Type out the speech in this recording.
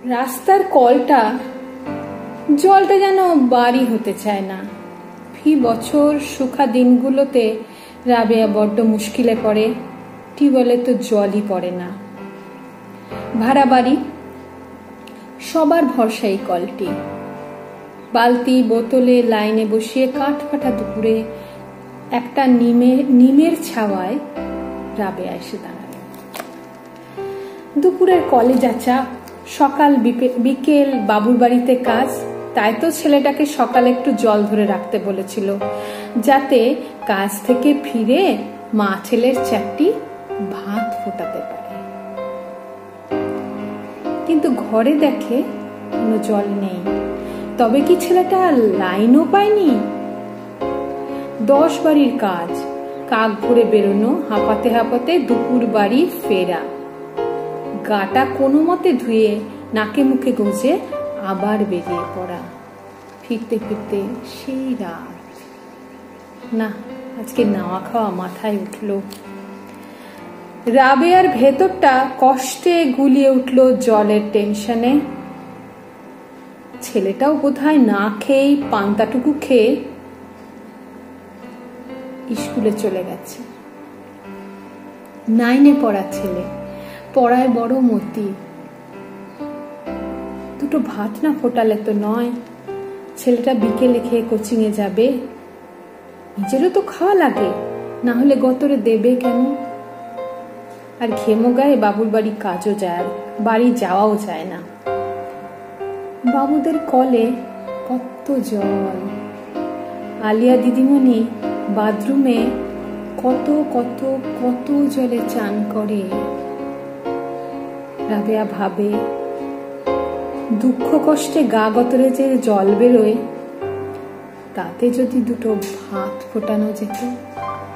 রাস্তার কলটা জলটা যেন বাড়ি হতে চায় না। ফি বছর শুখা দিনগুলোতে রাবেয়া বড্ড মুশকিলে পড়ে। টিউবওয়েলে তো জলই পড়ে না। ভাড়া বাড়ি, সবার ভরসা এই কলটি। বালতি বোতলে লাইনে বসিয়ে কাঠ ফাটা দুপুরে একটা নিমের ছাওয়ায় রাবেয়া এসে দাঁড়ালো। দুপুরের কলেজা চাপ, সকাল বিকেল বাবুর বাড়িতে কাজ, তাই তো ছেলেটাকে সকালে একটু জল ধরে রাখতে বলেছিল, যাতে কাজ থেকে ফিরে মা ছেলের চারটি ভাত ফোটাতে পারে। কিন্তু ঘরে দেখে কোনো জল নেই। তবে কি ছেলেটা লাইনও পায়নি? 10 বাড়ির কাজ, কাক ভরে বেরোনো, হাঁপাতে হাঁপাতে দুপুর বাড়ি ফেরা, গাটা কোনো মতে ধুয়ে নাকে মুখে গুঁজে আবার বেরিয়ে পড়া। ফিরতে ফিরতে সেই রাত। না, আজকে নাওয়া খাওয়া মাথায় উঠল। রাবেয়ার ভেতরটা কষ্টে গুলিয়ে উঠল জলের টেনশনে। ছেলেটাও বোধহয় না খেয়েই পান্তাটুকু খেয়ে স্কুলে চলে গেছে। 9 পড়া ছেলে, পড়ায় বড় মতি। দুটো ভাত না ফোটালে তো নয়। ছেলেটা বিকেলে খেয়ে কোচিং এ যাবে, নিজেরও তো খাওয়া লাগে, না হলে গতরে দেবে কেন? আর ঘেমো গায়ে বাবুর বাড়ি কাজও যায়, বাড়ি যাওয়াও যায় না। বাবুদের কলে কত জল। আলিয়া দিদিমণি বাথরুমে কত কত কত জলে চান করে। রাবেয়া ভাবে, দুঃখ কষ্টে গা গতরে যে জল বেরোয়, তাতে যদি দুটো ভাত ফোটানো যেত।